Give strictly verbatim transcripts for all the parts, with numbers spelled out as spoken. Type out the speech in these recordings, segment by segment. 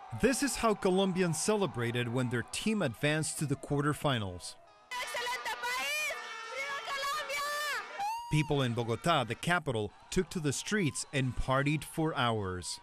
This is how Colombians celebrated when their team advanced to the quarterfinals. People in Bogotá, the capital, took to the streets and partied for hours.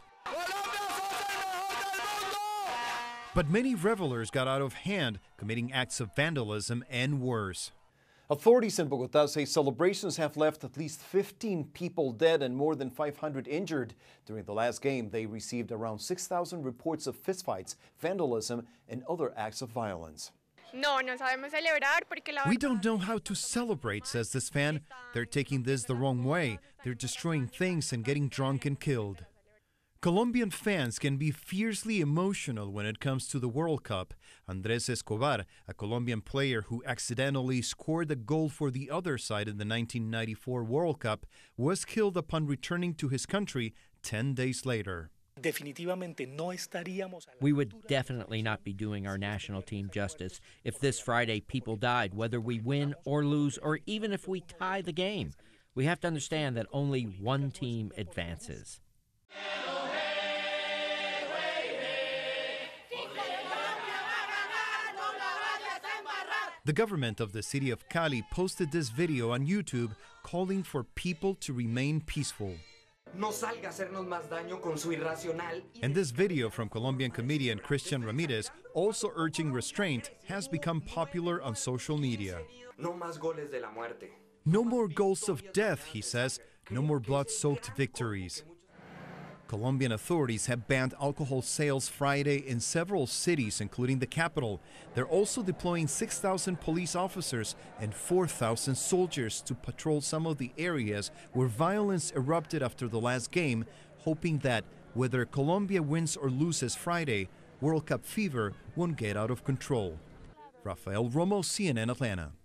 But many revelers got out of hand, committing acts of vandalism and worse. Authorities in Bogotá say celebrations have left at least fifteen people dead and more than five hundred injured. During the last game, they received around six thousand reports of fistfights, vandalism, and other acts of violence. No, no sabemos celebrar porque la We don't know how to celebrate, says this fan. They're taking this the wrong way. They're destroying things and getting drunk and killed. Colombian fans can be fiercely emotional when it comes to the World Cup. Andrés Escobar, a Colombian player who accidentally scored a goal for the other side in the nineteen ninety-four World Cup, was killed upon returning to his country ten days later. We would definitely not be doing our national team justice if this Friday people died, whether we win or lose, or even if we tie the game. We have to understand that only one team advances. The government of the city of Cali posted this video on YouTube calling for people to remain peaceful. And this video from Colombian comedian Christian Ramirez, also urging restraint, has become popular on social media. No more goals of death, he says. No more blood-soaked victories. Colombian authorities have banned alcohol sales Friday in several cities, including the capital. They're also deploying six thousand police officers and four thousand soldiers to patrol some of the areas where violence erupted after the last game, hoping that, whether Colombia wins or loses Friday, World Cup fever won't get out of control. Rafael Romo, C N N Atlanta.